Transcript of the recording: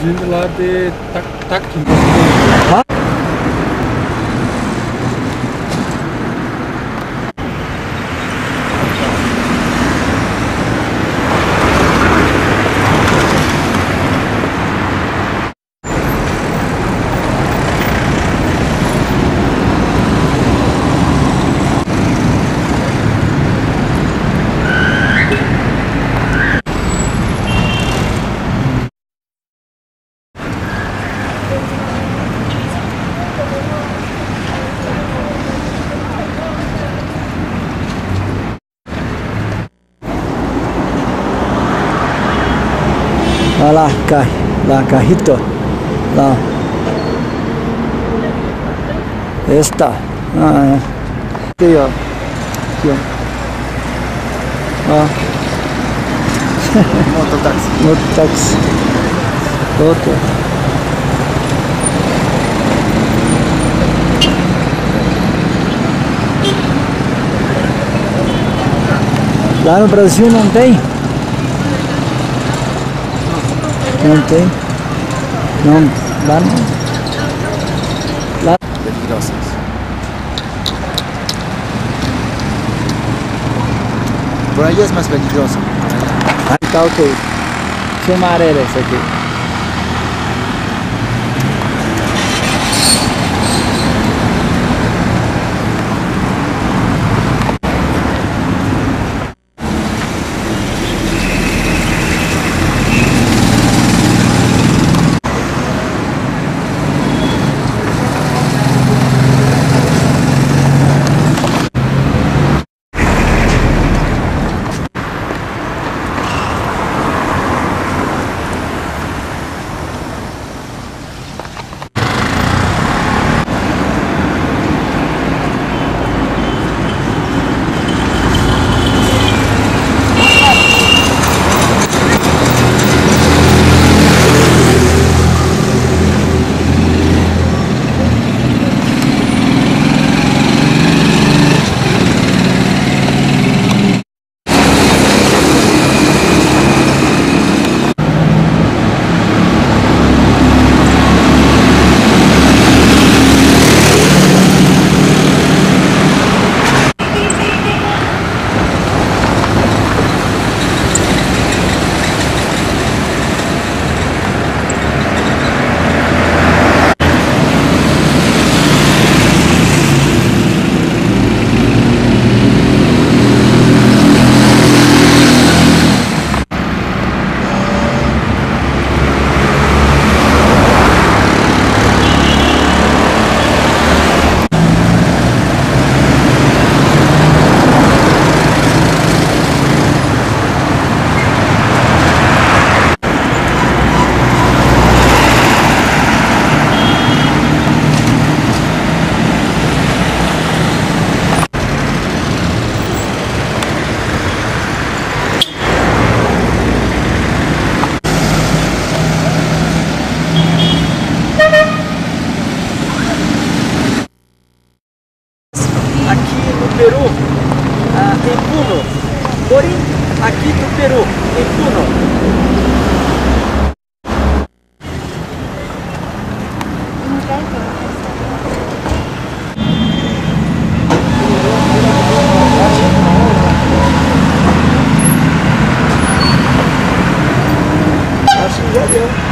vindo lá de Taqui. Ah? Olha lá, carrito. Lá. Esta. Ah, é. Aqui, ó. Aqui, ó. Ó. Mototáxi. Mototáxi. Outro. Lá no Brasil não tem? Não tem? Não, lá não. Lá. Peligrosas. Por ahí es más peligroso. Tá ok. Tinha uma areia essa aqui. Peru, em Puno. Porém, aqui do Peru, em Puno. Acho que já deu.